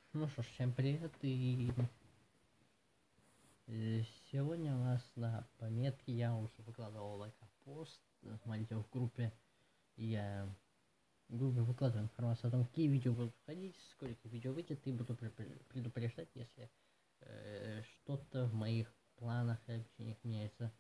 Ну что ж, всем привет, и сегодня у нас на пометке я уже выкладывал лайк-пост, смотрите, в группе я в группе выкладываю информацию о том, какие видео будут входить, сколько видео выйдет, и буду предупреждать, если что-то в моих планах и обещаниях меняется.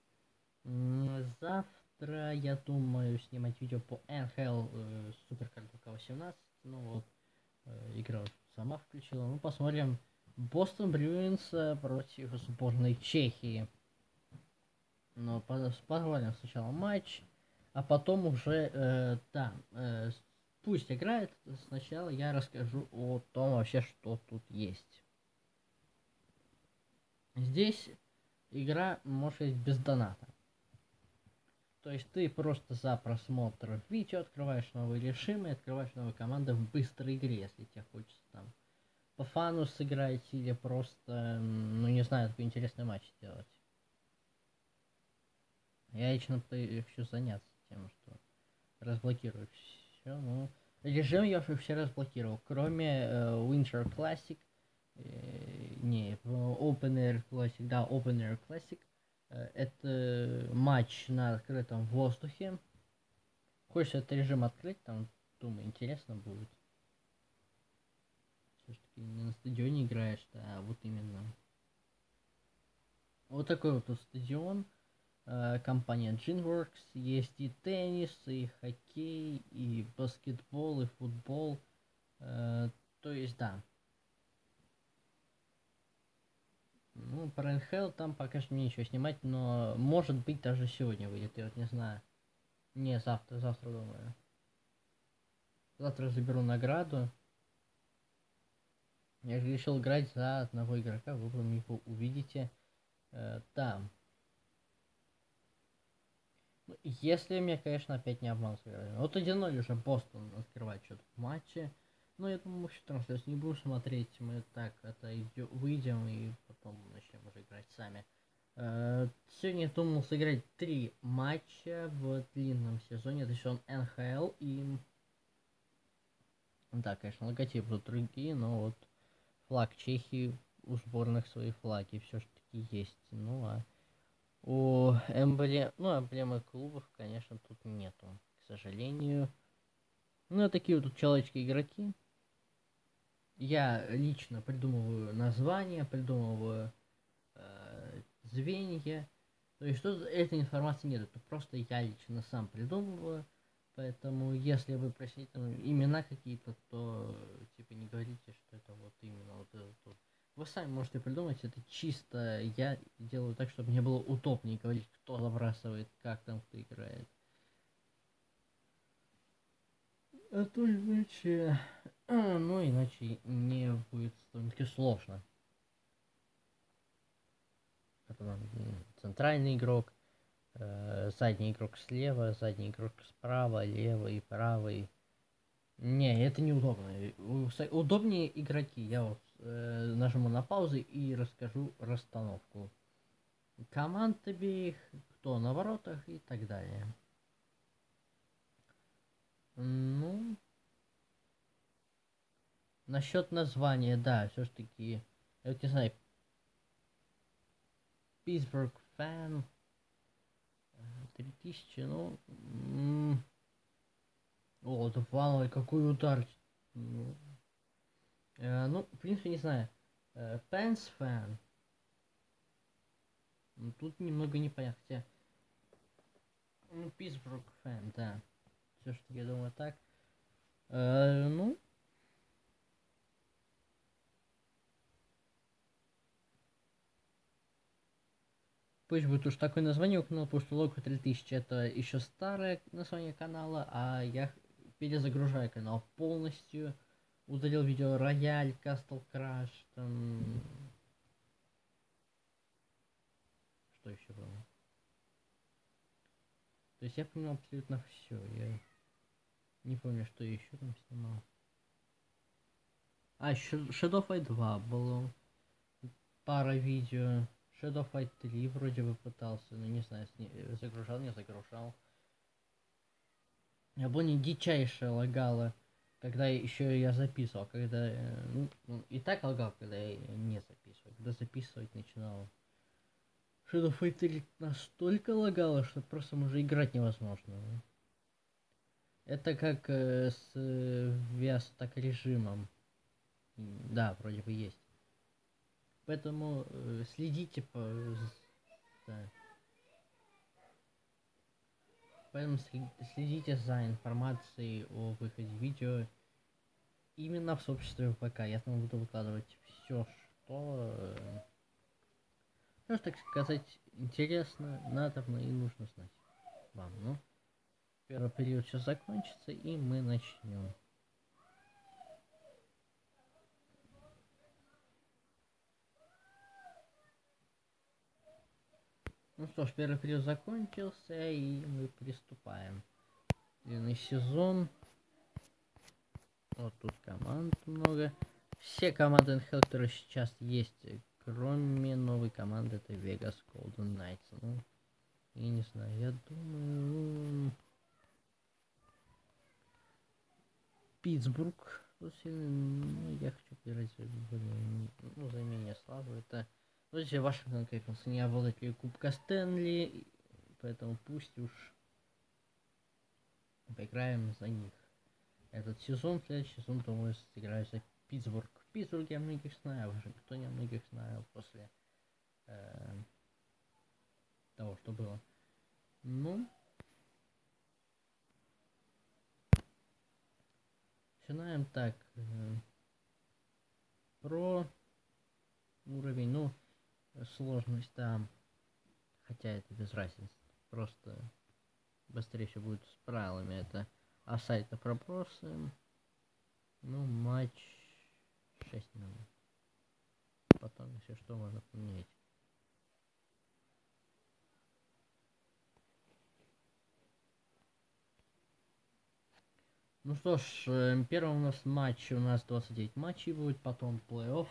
Завтра я думаю снимать видео по NHL Supercard 18, ну вот, игра сама включила. Ну, посмотрим. Бостон Брюинс против сборной Чехии. Но посмотрим сначала матч, а потом уже, пусть играет. Сначала я расскажу о том вообще, что тут есть. Здесь игра может быть без доната. То есть ты просто за просмотр видео открываешь новые режимы, открываешь новые команды в быстрой игре, если тебе хочется там по фану сыграть или просто, ну не знаю, такой интересный матч сделать. Я лично хочу заняться тем, что разблокировать все. Ну, режим я вообще разблокировал, кроме Winter Classic, не, Open Air Classic, да, Open Air Classic. Это матч на открытом воздухе. Хочешь этот режим открыть, там, думаю, интересно будет. Все-таки не на стадионе играешь, а вот именно. Вот такой вот стадион. Компания Ginworks. Есть и теннис, и хоккей, и баскетбол, и футбол. То есть, да. Ну, про НХЛ там пока что мне ничего снимать, но может быть даже сегодня выйдет, я вот не знаю. Не, завтра думаю. Завтра заберу награду. Я решил играть за одного игрока, вы его увидите там. Ну, если меня, конечно, опять не обманут. Вот 1-0 уже Бостон открывает что-то в матче. Но я думаю, вообще трансляцию не будем смотреть. Мы так это выйдем и потом начнем уже играть сами. Сегодня я думал сыграть 3 матча в длинном сезоне. Это сезон НХЛ и... Да, конечно, логотипы будут другие, но вот флаг Чехии, у сборных свои флаги все-таки есть. Ну а эмблемы клубов, конечно, тут нету, к сожалению. Ну, такие вот тут человечки-игроки. Я лично придумываю названия, придумываю звенья. То есть что этой информации нет, это просто я лично сам придумываю. Поэтому если вы просите там, имена какие-то, то типа не говорите, что это вот именно вот это вот. Вы сами можете придумать, это чисто я делаю так, чтобы мне было удобнее говорить, кто забрасывает, как там кто играет. А то иначе... ну, иначе не будет довольно-таки сложно. Потом центральный игрок, задний игрок слева, задний игрок справа, левый, правый. Не, это неудобно. Удобнее игроки. Я вот нажму на паузу и расскажу расстановку команд обеих, кто на воротах и так далее. Ну, насчет названия, да, все-таки, я вот не знаю, Питтсбург фэн 3000, ну, о, это фановый, какой удар. Ну, в принципе, не знаю. Пенс фэн. Ну, тут немного непонятно. Хотя, ну, Питтсбург фэн, да. Все-таки, я думаю, так. Ну, пусть будет уж такое название у канала, потому что Локо 3000 это еще старое название канала, а я перезагружаю канал полностью. Удалил видео Рояль, Castle Crash, там... Что еще было? То есть я понял абсолютно все. Я не помню, что я еще там снимал. А, Shadow Fight 2 было. Пара видео. Shadow Fight 3 вроде бы пытался, но не знаю, загружал, не загружал. Я помню, дичайшее лагало Когда еще я записывал, когда... и так лагал, когда я не записывал. Когда записывать начинал. Shadow of Fight 3 настолько лагало, что просто уже играть невозможно. Это как с VS так режимом. Да, вроде бы есть. Поэтому следите по... Да. Поэтому следите за информацией о выходе видео именно в сообществе ВК. Я там буду выкладывать все, что так сказать, интересно, надобно и нужно знать вам. Ну, первый период сейчас закончится, и мы начнем. Ну что ж, первый период закончился, и мы приступаем. Длинный сезон. Вот тут команд много. Все команды NHL, которые сейчас есть, кроме новой команды, это Vegas Golden Knights. Ну, я не знаю, я думаю... Питтсбург. Ну, я хочу играть за менее слабо. Это... Ну, если Вашингтон Кэпиталс не обладатели Кубка Стэнли, поэтому пусть уж поиграем за них. Этот сезон, следующий сезон, думаю, сыграю за Питтсбург. В Питтсбурге я многих знаю, в Вашингтоне я многих знаю после того, что было. Ну, начинаем так. Про уровень, ну, сложность там, хотя это без разницы. Просто быстрее все будет с правилами. Это сайта пробросы. Ну, матч 6 минут. Потом, если что, можно поменять. Ну что ж, первый у нас матч, у нас 29 матчей будет, потом плей-офф.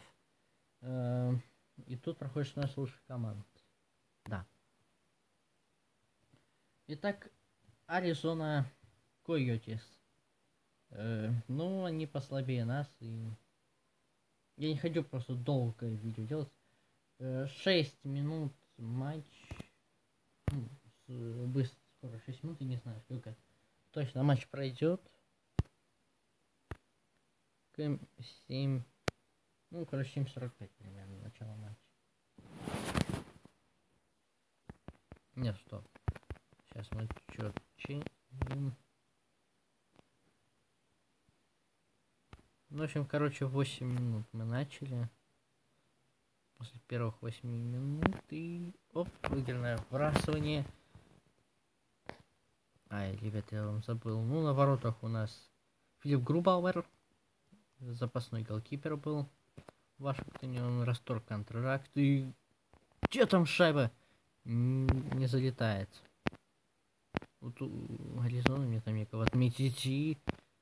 И тут проходит 16 лучших команд. Да. Итак, Аризона Койотис. Ну, они послабее нас. И... Я не хочу просто долгое видео делать. 6 минут матч. Быстро, скоро 6 минут, я не знаю, сколько точно матч пройдет. 7. Ну, короче, 7:45 примерно, начало матча. Нет, стоп. Сейчас мы что чиним. Ну, в общем, короче, 8 минут мы начали. После первых 8 минут и... Оп, выигранное вбрасывание. Ай, ребят, я вам забыл. Ну, на воротах у нас Филипп Грубауэр. Запасной голкипер был. В Вашингтоне он расторг контракт. И... Где там шайба? Не залетает. Вот у Аризоны мне там некого отметить. И...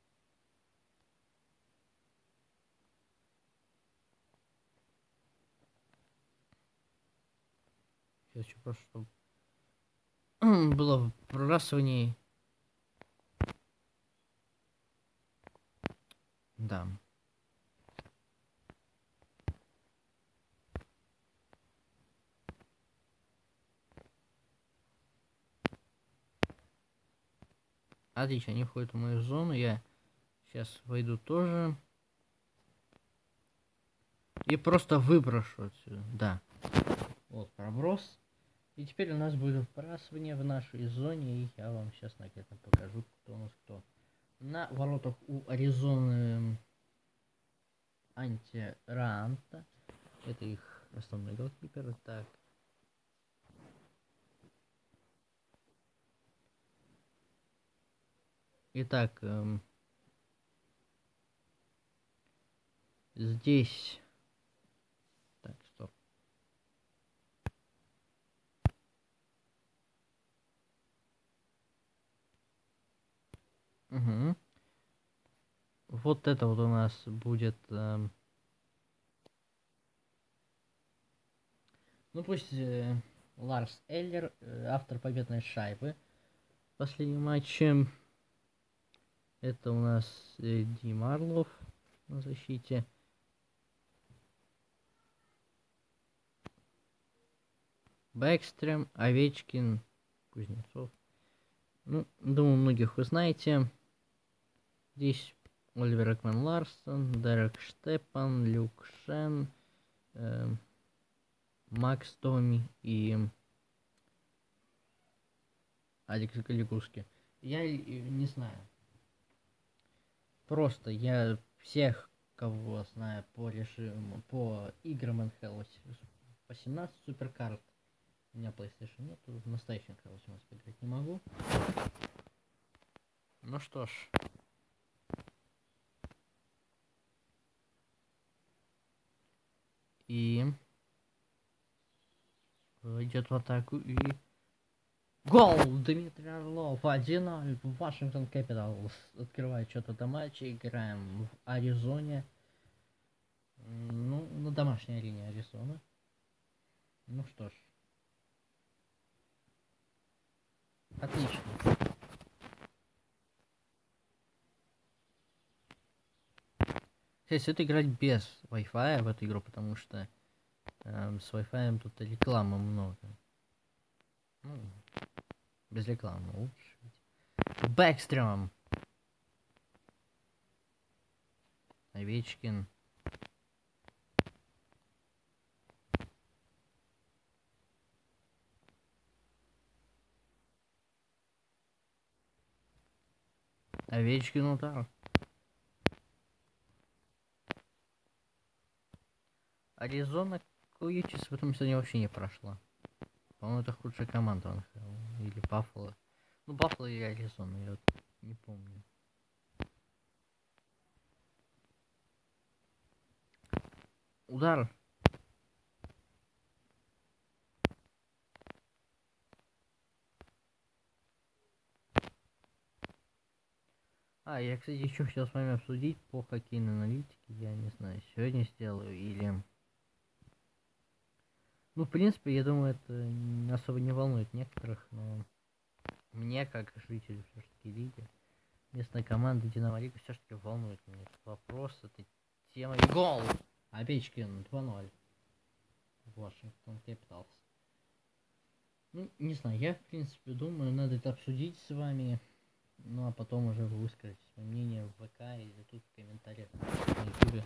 Сейчас еще просто, чтобы было в пробрасывании. Да. Отлично, они входят в мою зону. Я сейчас войду тоже. И просто выброшу отсюда. Да. Вот проброс. И теперь у нас будет вбрасывание в нашей зоне. И я вам сейчас наглядно покажу, кто у нас кто. На воротах у Аризоны Антиранта. Это их основной голкипер. Так. Итак, здесь... Так, стоп. Угу. Вот это вот у нас будет... ну пусть Ларс Эллер, автор победной шайбы в последнем матче. Это у нас Дима Орлов на защите. Бэкстрем, Овечкин, Кузнецов. Ну, думаю, многих вы знаете. Здесь Оливер Экман Ларсон, Дерек Штепан, Люк Шен, Макс Томи и Алекс Галигуски. Я не знаю. Просто я всех, кого знаю по режиму, по играм NHL 18 суперкарт. У меня PlayStation нету, в настоящем NHL 18 поиграть не могу. Ну что ж. И идет в атаку и гол! Дмитрий Орлов 1-0. Вашингтон Капиталс открывает счет этого матча. Играем в Аризоне. Ну, на домашней арене Аризона. Ну что ж. Отлично. Кстати, это играть без Wi-Fi в эту игру, потому что с Wi-Fi тут рекламы много. Ну, без рекламы лучше. Бэкстрем. Овечкин. Овечкин удар. Аризона Коючис в этом сезоне вообще не прошла. По-моему, это худшая команда НХЛ. Или Баффало. Ну, Баффало или Аризона, я вот не помню. Удар. Я, кстати, еще хотел с вами обсудить по хоккейной аналитике. Я не знаю, сегодня сделаю или... Ну, в принципе, я думаю, это особо не волнует некоторых, но мне, как жителю все-таки лиги, местная команда Динамо Рига все-таки волнует меня этот вопрос, эта тема. И гол! Овечкин 2-0. Вашингтон Капиталс. Ну, не знаю, я, в принципе, думаю, надо это обсудить с вами. Ну, а потом уже вы выскажете свое мнение в ВК или тут в комментариях на ютубе.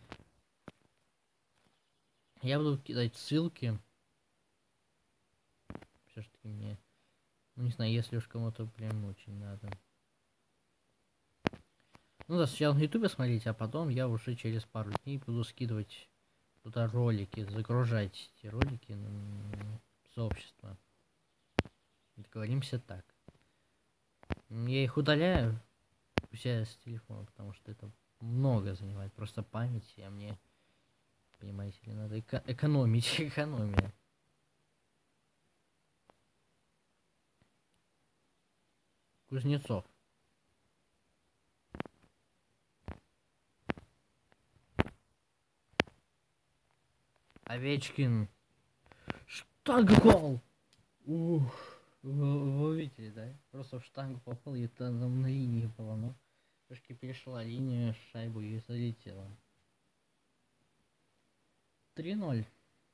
Я буду кидать ссылки. Все-таки мне... Ну, не знаю, если уж кому-то прям очень надо. Ну да, сначала на ютубе смотрите, а потом я уже через пару дней буду скидывать туда ролики, загружать эти ролики на сообщество. Договоримся так. Я их удаляю у себя с телефона, потому что это много занимает просто памяти, а мне, понимаете ли, надо экономить, экономия. Кузнецов. Овечкин. Штанга гол! Ух, вы видели, да? Просто в штангу попал, и это там на линии было, но трошки перешла линию, шайбу и залетела. 3-0.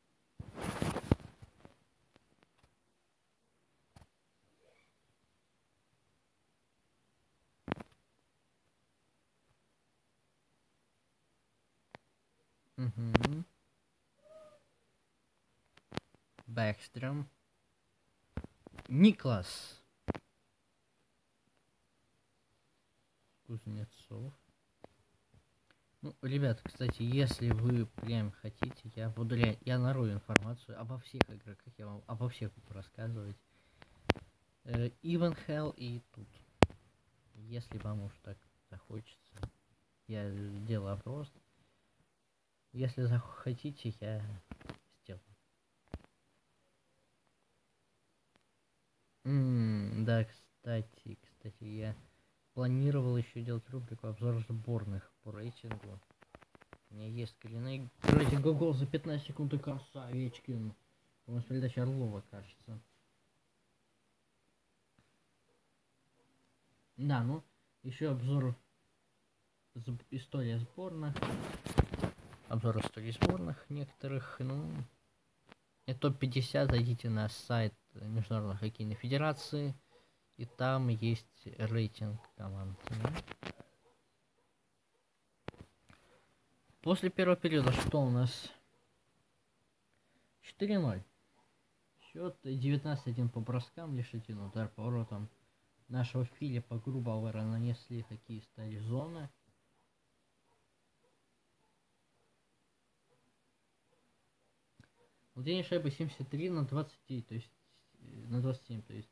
Угу. Бэкстрем. Никлас. Кузнецов. Ну, ребят, кстати, если вы прям хотите, я нарою информацию обо всех играх, как я вам обо всех буду рассказывать. И в НХЛ, и тут. Если вам уж так захочется. Я сделаю опрос. Если захотите, я сделаю. Да, кстати, я планировал еще делать рубрику обзор сборных по рейтингу. У меня есть скрины. Рейтинг гол за 15 секунд и краса, Овечкин. У нас передача Орлова, кажется. Да, ну, Еще обзор истории сборных. Обзор истории сборных некоторых. Ну, топ-50. Зайдите на сайт Международной хоккейной федерации. И там есть рейтинг команд. После первого периода что у нас? 4-0. Счет 19-1 по броскам, лишь один удар по воротам. Нашего Филиппа Грубауэра нанесли хоккеисты Аризоны. Владение шайбы 73 на 20, то есть на 27, то есть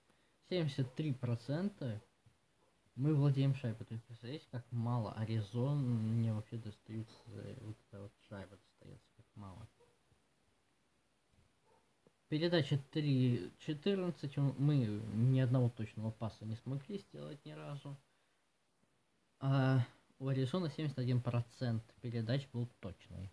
73% мы владеем шайбой. То есть представляете, как мало Аризон мне вообще достаются, вот эта вот шайба достается, как мало. Передача 3-14, мы ни одного точного паса не смогли сделать ни разу. А у Аризоны 71% передач был точный.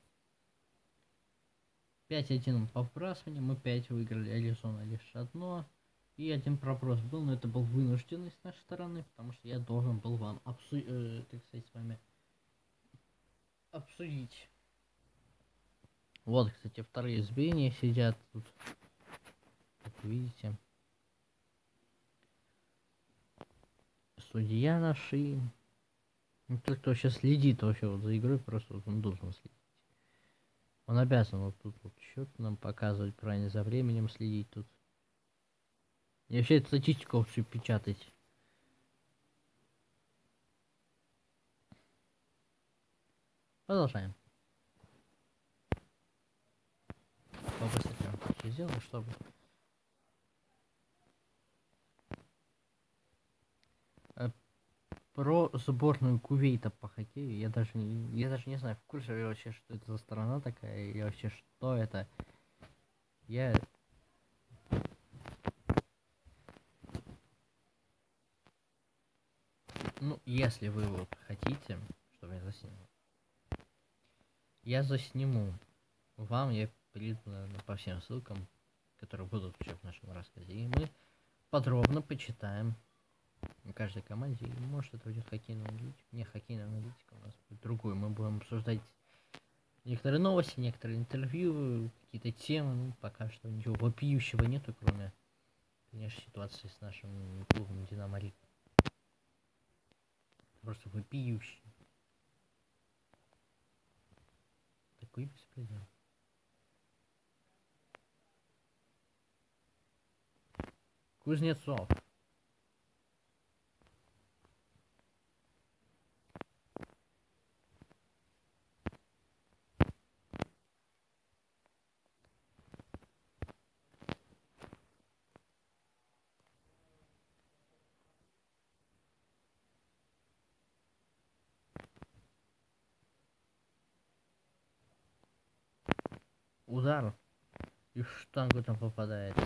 5-1 по вбрасыванию, мы 5 выиграли, Аризона лишь одно. И один проброс был, но это был вынужденный с нашей стороны, потому что я должен был вам так сказать, с вами обсудить. Вот, кстати, вторые сбения сидят тут, как вы видите. Судья наши. Ну, тот, кто сейчас следит вообще вот за игрой, просто вот он должен следить. Он обязан вот тут вот счет нам показывать, правильно, за временем следить тут. И вообще эту статистику вообще печатать. Продолжаем. Побыстрее все сделал, чтобы... Про сборную Кувейта по хоккею я даже не знаю, в курсе вообще, что это за страна такая, и вообще что это. Ну, если вы вот хотите, чтобы я засниму. Я засниму вам, я приду, наверное, по всем ссылкам, которые будут вообще в нашем рассказе. И мы подробно почитаем о каждой команде. И может это будет хоккейная аналитика. Не хоккейная аналитика, у нас будет другой. Мы будем обсуждать некоторые новости, некоторые интервью, какие-то темы. Ну, пока что ничего вопиющего нету, кроме, конечно, ситуации с нашим клубом Динамо Рига. Просто вопиющий. Такой беспредел. Кузнецов. Удар. И в штангу там попадает.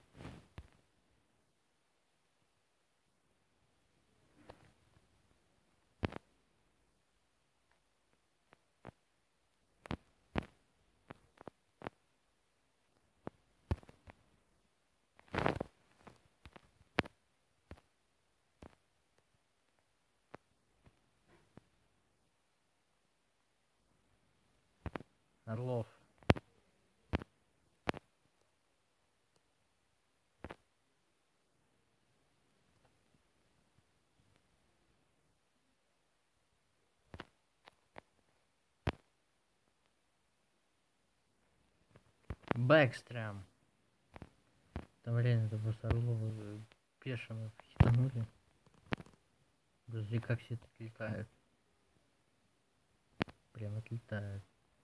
Орлов. Бэкстрем. Там реально это просто Орлова бешено хитанули. Подожди, как все это отлетают. Прям отлетают.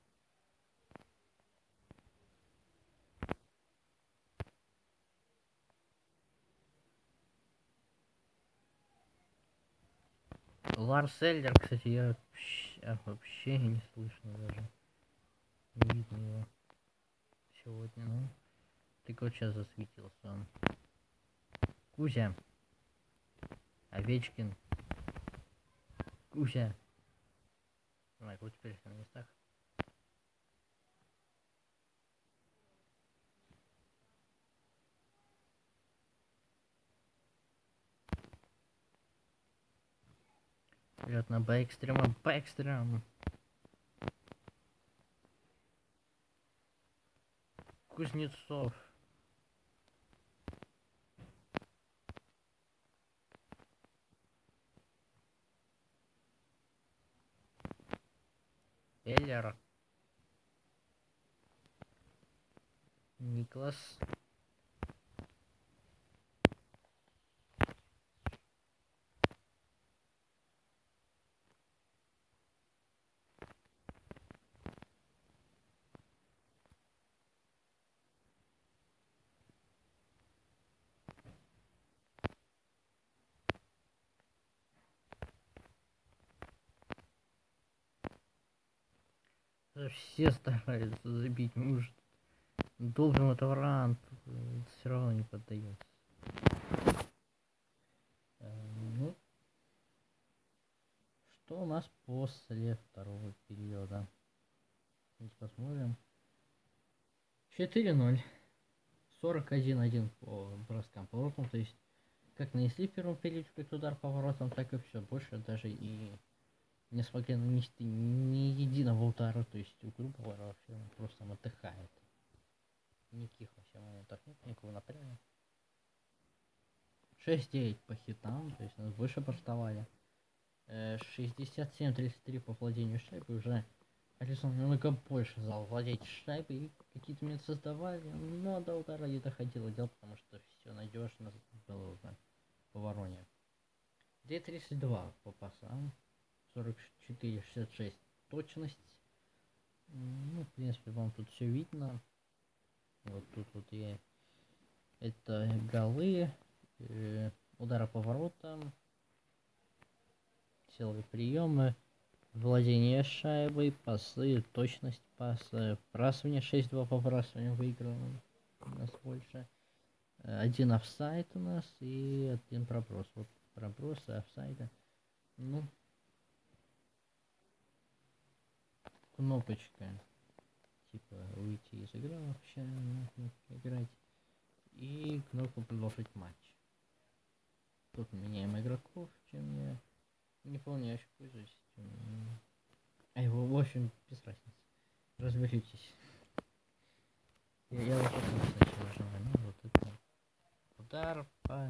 Ларс Эльдер, кстати, я вообще не слышно даже. Не видно его сегодня, ну. Только вот сейчас засветился он. Кузя. Овечкин. Кузя. Давай, вот теперь на местах. Вперед на Бэкстрема, Бэкстрем. Кузнецов. Эллер. Никлас. Все стараются забить муж. Должен это вариант. Все равно не поддается. Ну, что у нас после второго периода? Давайте посмотрим. 4-0. 41-1 по броскам поворотам. То есть, как нанесли в первом периоде какой-то удар поворотом, так и все. Больше даже и не смогли нанести ни единого удара. То есть, грубо говоря, вообще он просто отдыхает. Никаких вообще моментов нет, никакого напряга. 6-9 по хитам, то есть нас больше бастовали. 67-33 по владению шайбой. Уже Алисон намного больше зал владеть шайбой и какие-то моменты создавали, но до удара не доходило дел, потому что все надежно было уже по вороне. D32 по пасам. 44-66 точность. Ну, в принципе, вам тут все видно. Вот тут вот и это голы, удары по воротам, силовые приемы, владение шайбой, пасы, точность паса, вбрасывание 6-2 по вбрасыванию выиграно у нас больше. Один офсайд у нас и один проброс. Вот пробросы, офсайда. Ну, кнопочка. Типа уйти из игры вообще, играть. И кнопку продолжить матч. Тут меняем игроков, чем я не помню, я еще пользуюсь. А его, в общем, без разницы. Разберитесь. Я вот это кстати нажимаю, ну вот это. Удар, пас.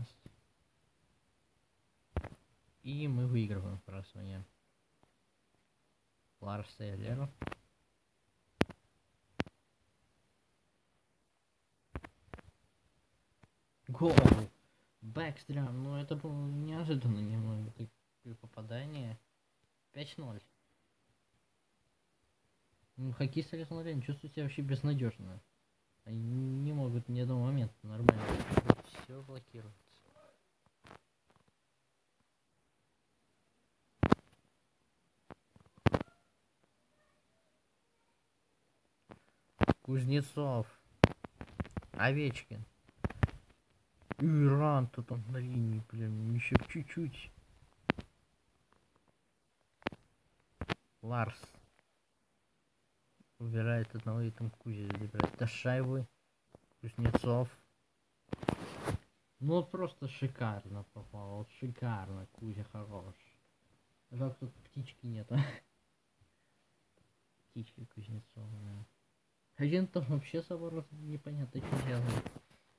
И мы выигрываем вбрасывание. Ларс Эллер. Гол! Бэкстрем, ну это было неожиданно немного. Попадание. 5-0. Ну, хоккеисты Александр чувствуют себя вообще безнадежно. Они не могут ни одного момента нормально. Все блокируется. Кузнецов. Овечкин. Иран тут там на линии, блин, еще чуть-чуть. Ларс. Убирает одного и там Кузя забирает. Ташаевы. Кузнецов. Ну вот просто шикарно попал. Вот шикарно. Кузя хорош. Жалко, тут птички нету. Птички Кузнецова, да. Один там вообще собор непонятно что делает.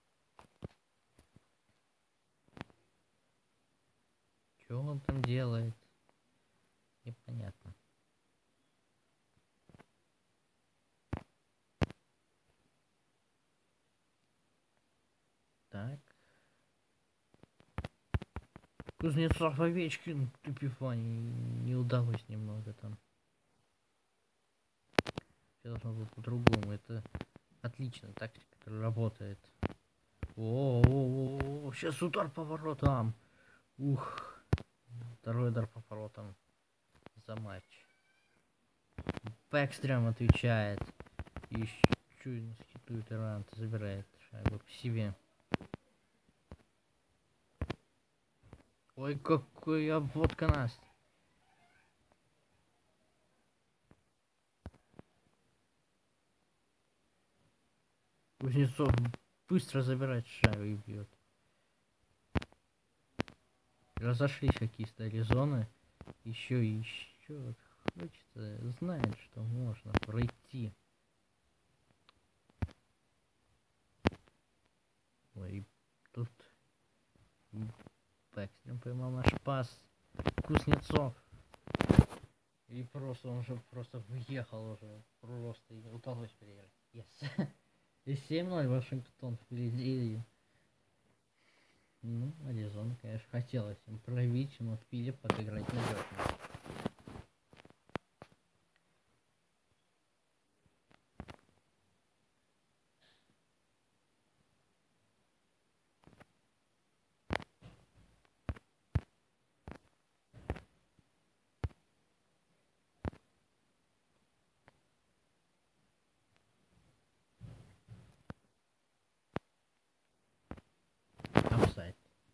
Что он там делает? Непонятно. Так. Кузнецов, Овечкин, Эпифаний. Не удалось немного там. Все должно быть по-другому. Это отличная тактика, которая работает. О, сейчас удар по воротам. Ух. Второй удар по воротам за матч. Бэкстрем отвечает. И чуть скитует Иран, забирает шайбу к себе. Ой, какой обводка нас. Кузнецов быстро забирает шайбу и бьет. Разошлись хоккеисты Аризоны. Еще и еще хочется знать, что можно пройти. Ой, тут Бэкстрем поймал наш пас. Кузнецов. И просто он же просто въехал уже. Просто и удалось переиграть. Yes. И 7-0 Вашингтон впереди. Ну, Аризона, конечно, хотелось им проявить, но Филипп отыграть надежно. Офсайд.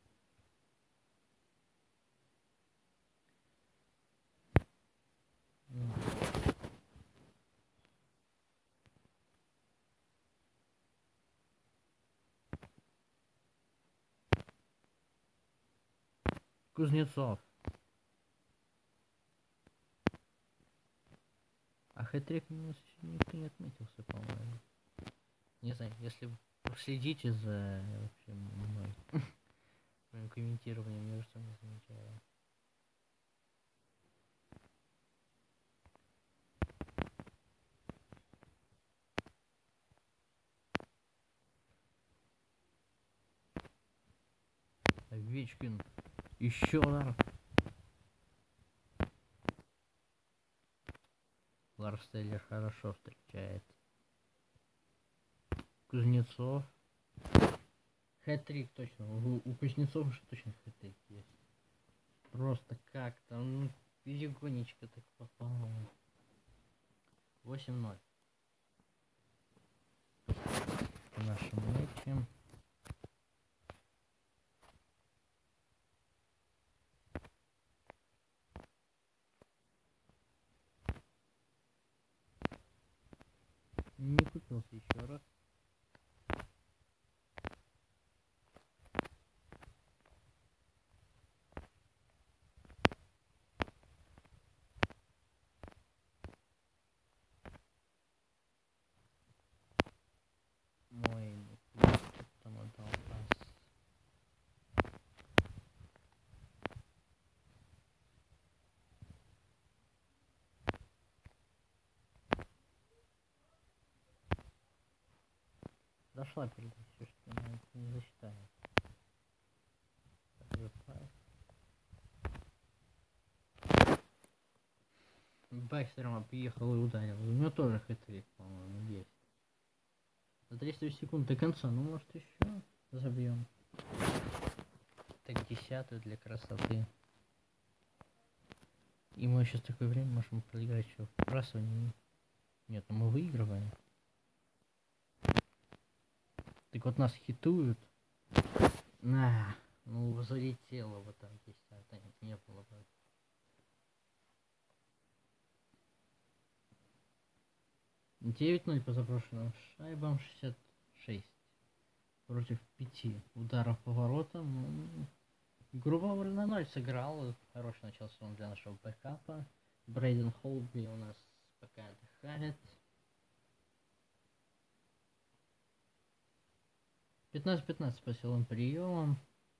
Кузнецов. А хэт-трик у нас еще никто не отметился, по-моему. Не знаю, если вы следите за вообще мной моим комментированием, я что не замечаю. Овечкин. Еще удар. Ларс Тейлер хорошо встречает. Кузнецов. Хэт-трик точно. У Кузнецова же точно хэт-трик есть. Просто как там, ну, легонечко так попало. 8-0. По нашим матчам. Не купился еще раз. Мой там отдал пас. Дошла передача, что она это не засчитает. Бэкстером объехал и ударил. У него тоже хэт-трик, по-моему, есть. За 300 секунд до конца, ну может еще забьем. Так 10-ю для красоты. И мы сейчас такое время можем проиграть еще в вбрасывании. Нет, ну мы выигрываем. Так вот нас хитуют. На, ну залетело вот там 10, а нет, не было бы. Девять 0 по запрошенным шайбам, 66 против 5 ударов по воротам. Ну, грубо говоря, на 0 сыграл. Хороший начался он для нашего бэкапа. Брейден Холби у нас пока отдыхает. 15-15 по силам приемам.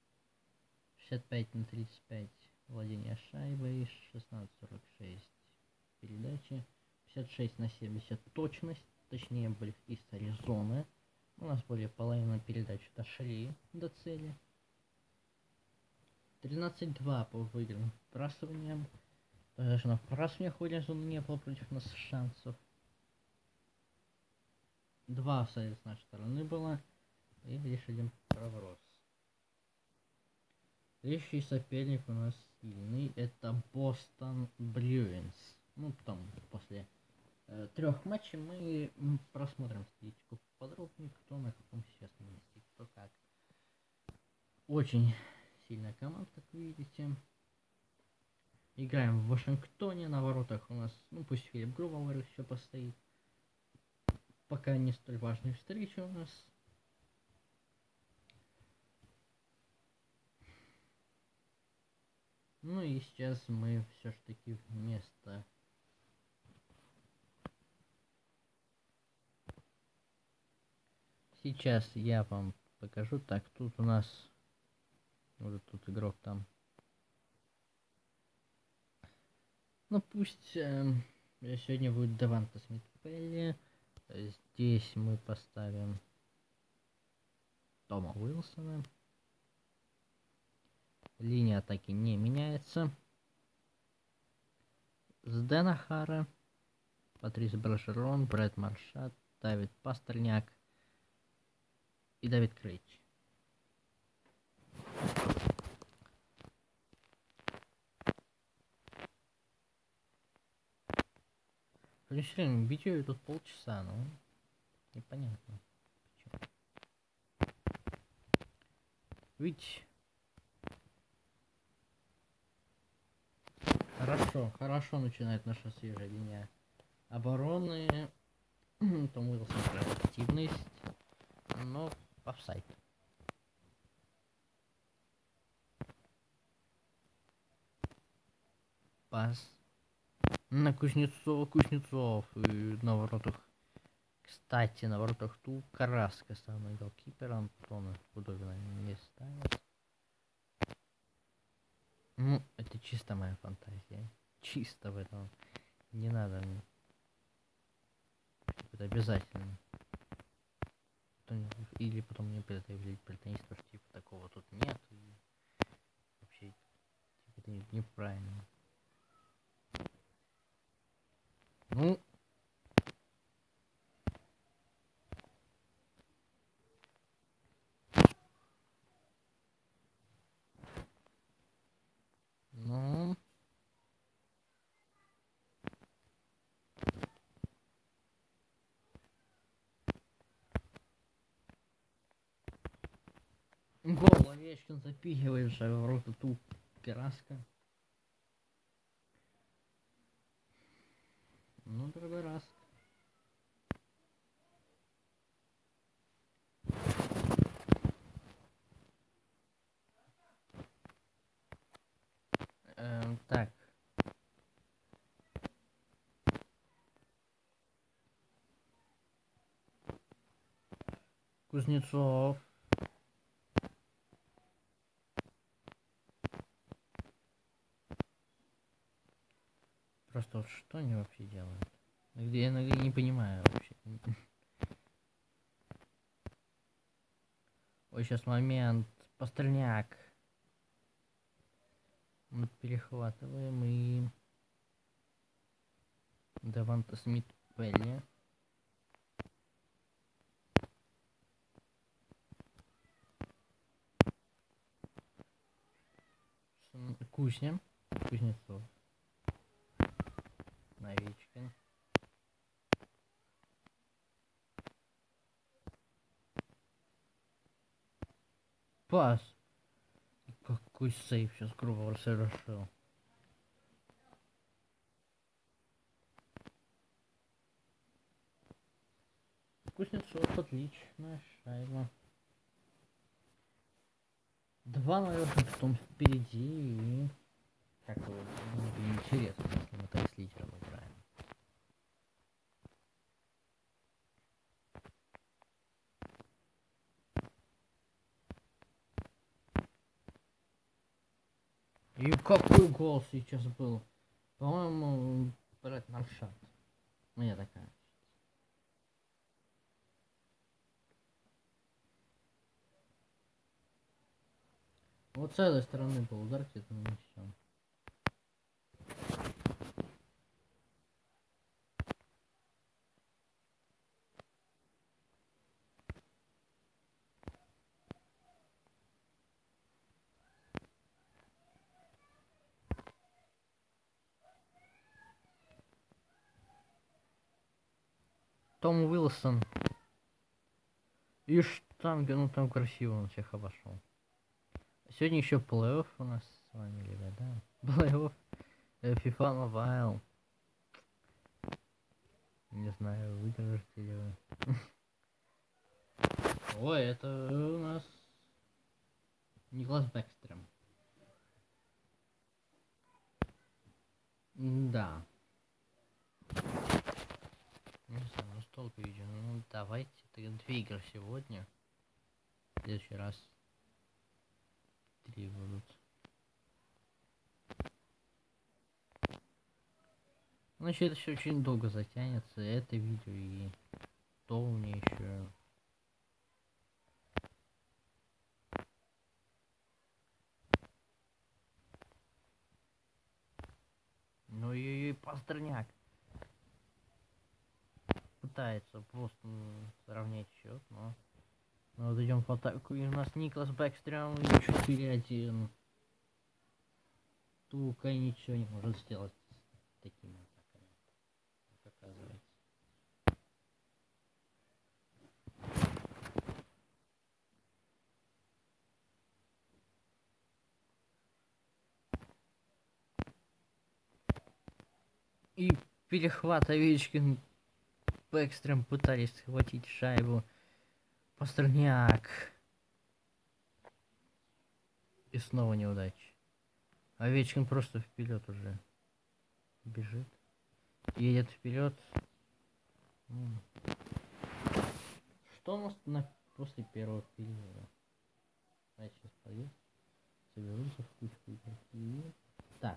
65/35 владение шайбой. 16-46 передачи. 56/70 точность. Точнее были из Аризоны. У нас более половины передач дошли до цели. 13-2 по выигранным вбрасываниям. Даже на вбрасываниях у Аризоны не было против нас шансов. 2 офсайда с нашей стороны было. И лишь один проброс. Следующий соперник у нас сильный. Это Бостон Брюинс. Ну, там после 3 матчей мы просмотрим статистику подробнее, кто на каком сейчас месте, кто как. Очень сильная команда, как вы видите. Играем в Вашингтоне, на воротах у нас, ну пусть Филипп Грувалер еще постоит. Пока не столь важные встречи у нас. Ну и сейчас мы все ж таки вместо... Сейчас я вам покажу. Так, тут у нас... Вот тут игрок там. Ну пусть сегодня будет Деванта Смит Пелли. Здесь мы поставим Тома Уилсона. Линия атаки не меняется. Сдена Хара, Патрис Брашерон, Брэд Маршат, Давид Пастерняк и Давид Крейч. Блин, битве тут полчаса, ну непонятно почему. Ведь хорошо начинает наша свежая линия обороны. Том Уилсон активность, но офсайд. Пас на Кузнецов и на воротах. Кстати, на воротах тут Караска самый голкипер, Антона Худобина не станет. Ну, это чисто моя фантазия. Чисто в этом. Не надо мне. Это обязательно. Или потом мне предъявить претензии, что типа такого тут нет. И вообще типа, это неправильно. Ну. Ну. Гол, Овечкин запихивает же в рот эту Караска. Ну, другой раз. Так. Кузнецов. Просто вот что они вообще делают? Я иногда не понимаю вообще. Ой, сейчас момент. Пастерняк. Мы перехватываем и... Деванта Смит Пелли. Кузня. Кузнецов. Овечкин. Пас. Какой сейф сейчас грубо совершил. Кузнецов, отличная шайба. 2-0 потом впереди. И... Как интересно, если мы так с лидером играем. И какой гол сейчас был? По-моему, Брэд Маршат. Мне такая. Вот с этой стороны был удар, где-то нанесен. Том Уилсон. И штанга, ну там красиво он всех обошел. Сегодня еще плей-офф у нас с вами, ребята. Плей-офф. FIFA Mobile. Не знаю, выдержите ли вы. Ой, это у нас Никлас Бэкстрем. Да. Не знаю, ну столько видео. Ну давайте 2 игры сегодня. В следующий раз 3 будут. Значит, это все очень долго затянется. Это видео и то у меня еще. Ну и Пастерняк пытается просто сравнять счет, но вот идем в атаку, и у нас Никлас Бэкстрем 4-1. Тука ничего не может сделать с такими атаками, как оказывается. И перехват Овечкин, Бэкстрем пытались схватить шайбу. Пастерняк. И снова неудача. Овечкин просто вперед уже бежит. Едет вперед. Что у нас после первого периода? Давайте сейчас пойду. Соберутся в кучку игроки. Так.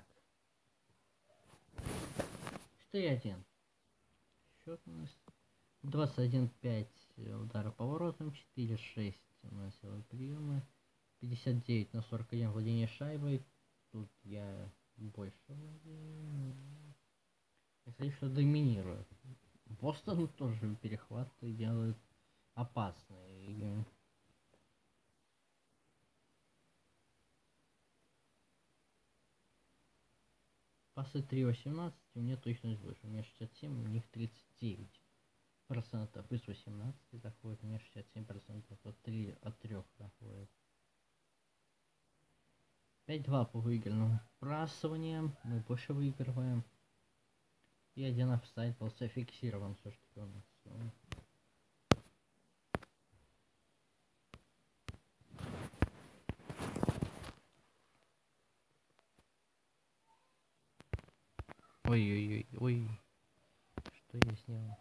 4-1. Счет у нас 21-5 удара поворотом, 4-6 у нас силовые приемы, 59/41 владение шайбой. Тут я больше владею. Если что, доминирую. Бостон тоже перехваты делают опасные. Пасы 3.18, у меня точность выше. У меня 67, у них 39%. Из 18 заходит, у меня 67% от 3 заходит. 5-2 по выигранным вбрасываниям. Мы больше выигрываем. И один офсайд был зафиксирован все-таки у нас. Ой-ой-ой, что я сделал?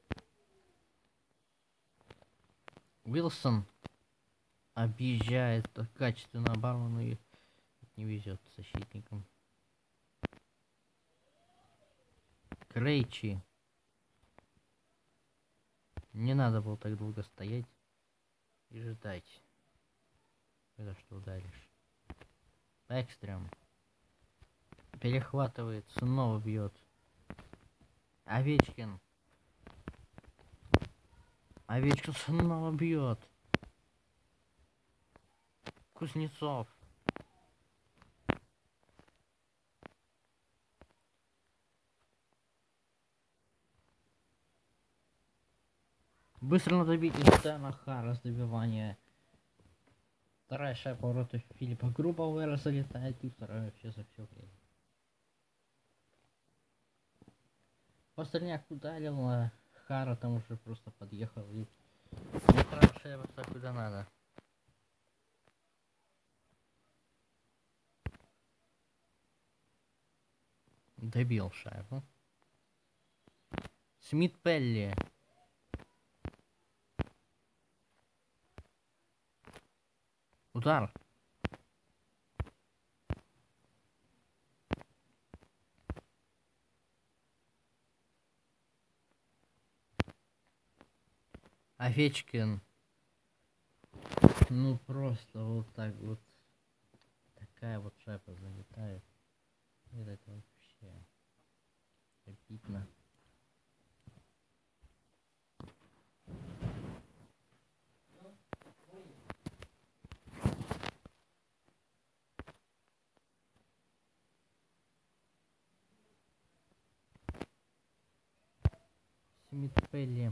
Уилсон объезжает качественно оборону и не везет защитникам. Крейчи. Не надо было так долго стоять и ждать, когда что ударишь. Бэкстрем перехватывает, снова бьет. Овечкин снова бьет. Кузнецов. Быстро надо бить из Дэна Хара с добивания. Вторая шайба ворота Филиппа Грубауэра залетает, и вторая вообще за все время. Пастерняк ударил, а Хара там уже просто подъехал и вторая шайба так куда надо. Добил шайбу. Смит Пелли. Удар. Овечкин. Ну просто вот так вот. Такая вот шайба залетает. Это вообще обидно. Смит Пелли.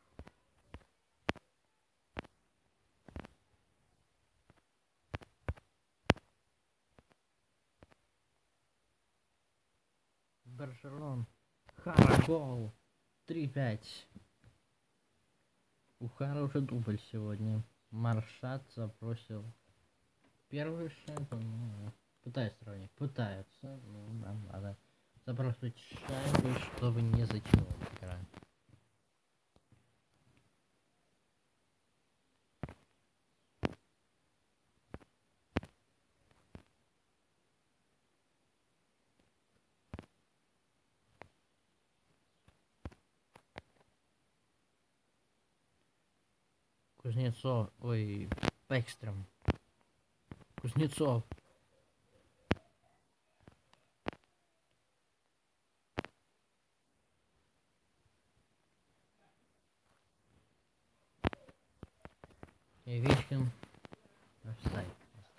Баршерон. Хара гол. 3-5. У Хара уже дубль сегодня. Маршат забросил первую шайбу. Ну, пытается сравнить. Пытается. Ну, нам надо забрасывать шайбы, чтобы не затянуло экран. Кузнецов, ой, Бэкстром. Кузнецов. Овечкин. Офсайд.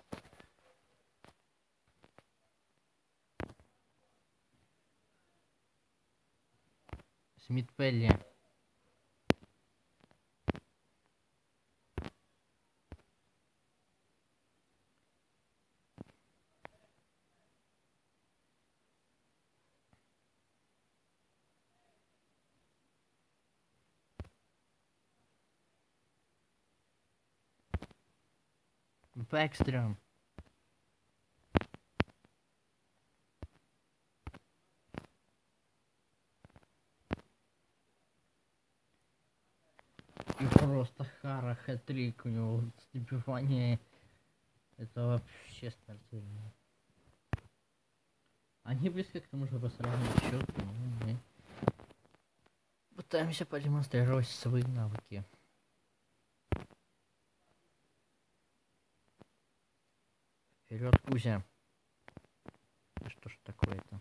Смит Пелли. Бэкстром. И просто Хара хэт-трик у него добивание. Это вообще смертельно. Они близко к тому, чтобы сравнить счет, но мы пытаемся продемонстрировать свои навыки. Вперед, Кузя. Что ж такое-то?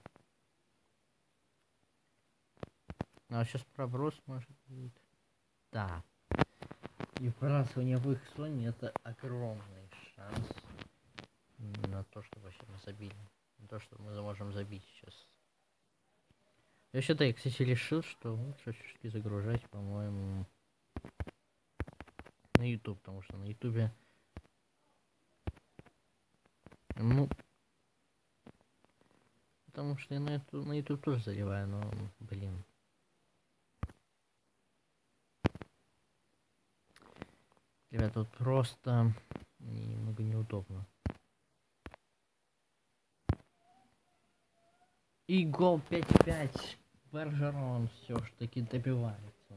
Ну а сейчас проброс может быть. Да. И вбрасывание в их зоне это огромный шанс на то, что вообще мы забили. На то, что мы можем забить сейчас. Я считаю, кстати, решил, что лучше очки загружать, по-моему, на YouTube, потому что на YouTube, ну, потому что я на YouTube тоже заливаю, но, блин. Ребята, вот просто немного неудобно. И гол 5-5. Бержерон все ж таки добивается.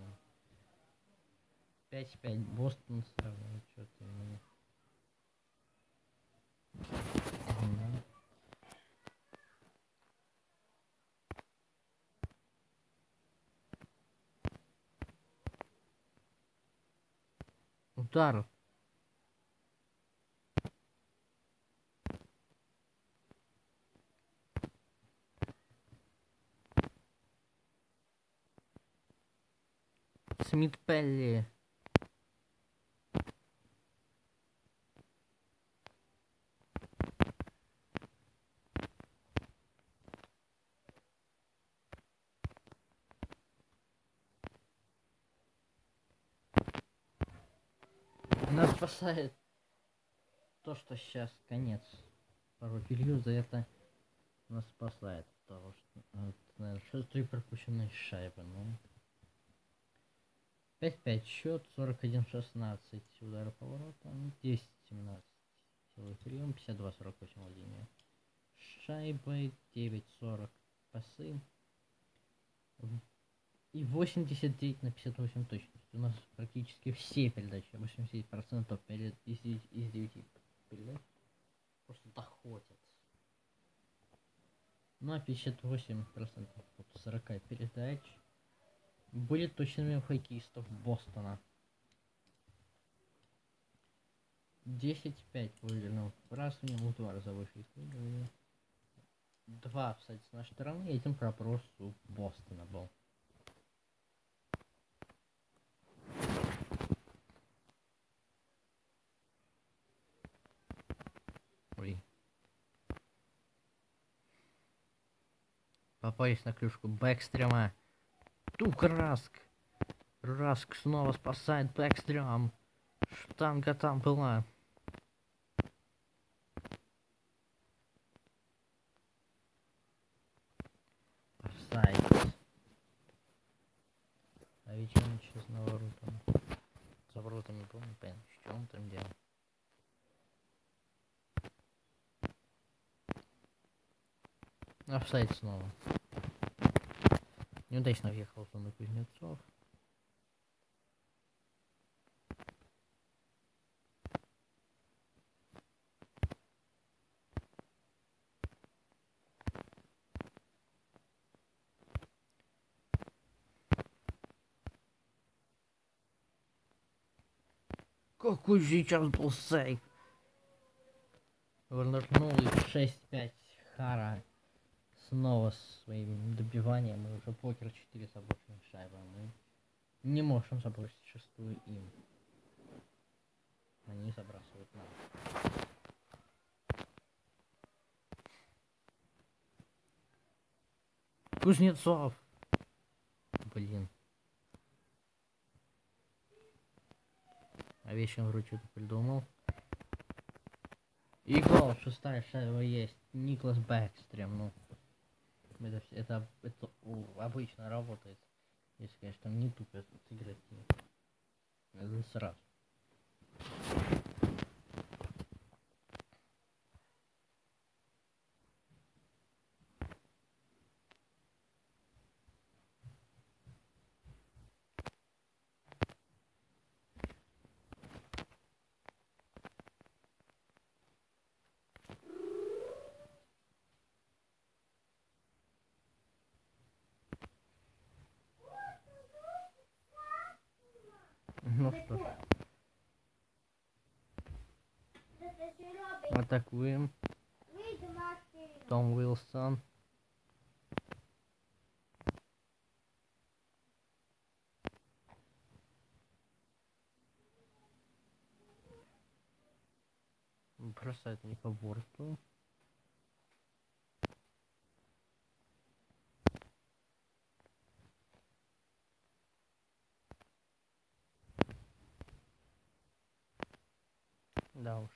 5-5. Бостон сравнивает что-то. Удар. Смит Пелли. Нас спасает то, что сейчас конец второго периода, это нас спасает, потому что наверное, 3 пропущенные шайбы, ну. 5-5 счет, 41-16 удары поворотом, 10-17 силовой прием, 52-48 владение шайбой, 9-40 пасы и 89 на 58 точность. У нас практически все передачи, 80% из 9 передач просто доходят. Ну а 58% от 40 передач будет точными у хоккеистов Бостона. 10-5 по уверенному выбрасыванию, мы 2 раза выше их выиграли. 2 кстати, с нашей стороны, и 1 проброс у Бостона был. Ой. Попались на клюшку Бэкстрема. Тук Раск. Раск снова спасает Бэкстрем. Штанга там была. Офсайд. А ведь он сейчас на воротам. За воротами помню, понятно, что он там делал. Офсайд снова. Неудачно въехал в зону Кузнецов. Какой сейчас был сейв? Вернул их 6-5 Хара. Снова своим добиванием. И уже покер 4 заброшенных шайбы. Мы не можем забросить шестую им. Они забрасывают нам. Кузнецов! Блин. Овечкин вроде что-то придумал. И гол, шестая шайба есть. Никлас Бэкстрем, ну. Это обычно работает. Если, конечно, не тупят игроки. Это сразу. Ну что ж. Атакуем. Том Уилсон. Бросает не по борту. Да уж.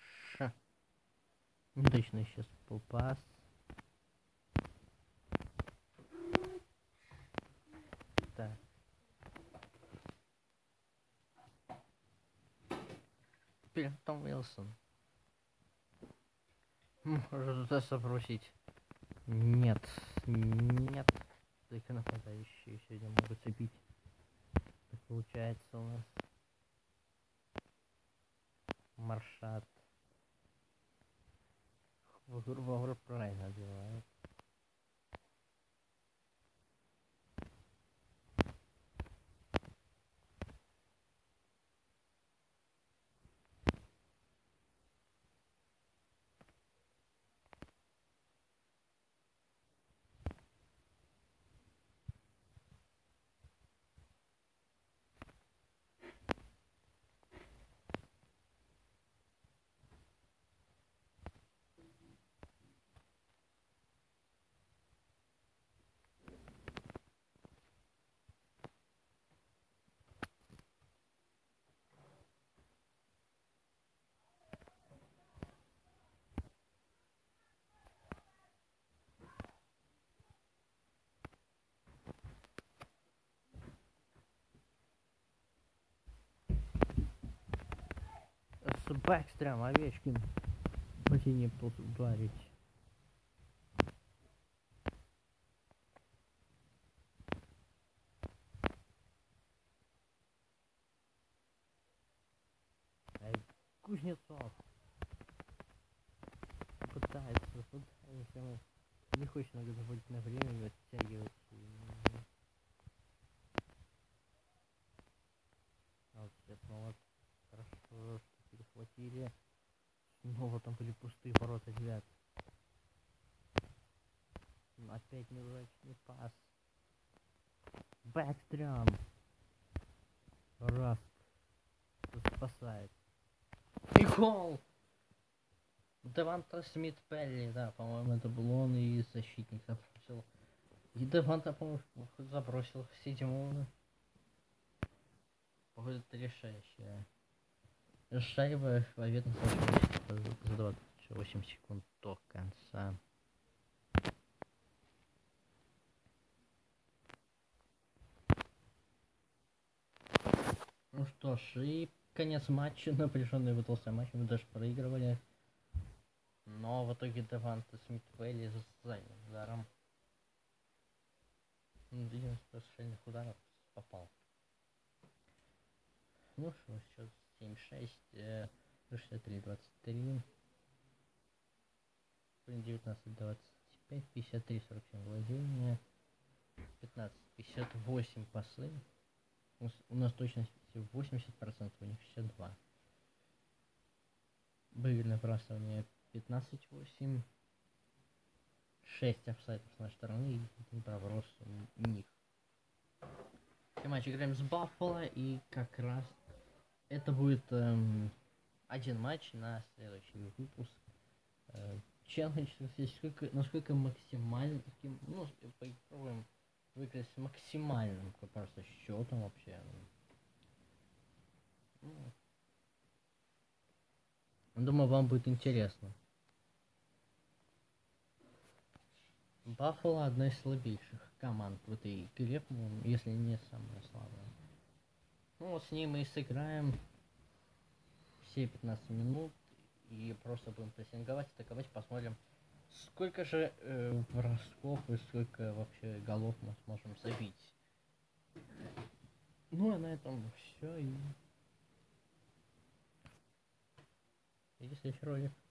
Точно сейчас был пас. Так. Теперь Том Уилсон. Может забросить. Нет. Нет. Только нападающие сегодня могут забить. Так получается у нас. Маршат. Вагур правильно делает. С Бэкстрем, Овечкин. Почти не ударить. Кузнецов. Пытается, ему не хочет много заводить на время, и оттягивать. Вот сейчас снова хорошо, что перехватили. Снова там были пустые ворота 9. Опять неудачный пас. Бэкстрем. Раз. Спасает. И гол! Деванта Смит Пелли, да, по-моему, это был он и защитник забросил. И Деванта, по-моему, забросил в седьмую. Походу, это решающая. Шайба в ответном случае за 28 секунд до конца. Ну что ж, и конец матча, напряженный выдался матч, мы даже проигрывали. Но в итоге Деванта Смит Пелли занял ударом. Один из сильных ударов попал. Ну что, счет 7-6, 63-23, 19-25, 53-47 владения, 15-58 пасы. У нас точность 80%, у них 62. Выигранное бросание 15-8. 6 офсайдов с нашей стороны и один проброс у них. Матч играем с Баффало, и как раз это будет один матч на следующий выпуск. Челлендж, насколько максимально таким, ну, попробуем выиграть с максимальным просто счетом вообще. Думаю, вам будет интересно. Баффало одна из слабейших команд в этой игре, если не самая слабая. Ну вот с ней мы и сыграем все 15 минут и просто будем прессинговать, атаковать, посмотрим, сколько же бросков и сколько вообще голов мы сможем забить. Ну а на этом все, и следующий ролик.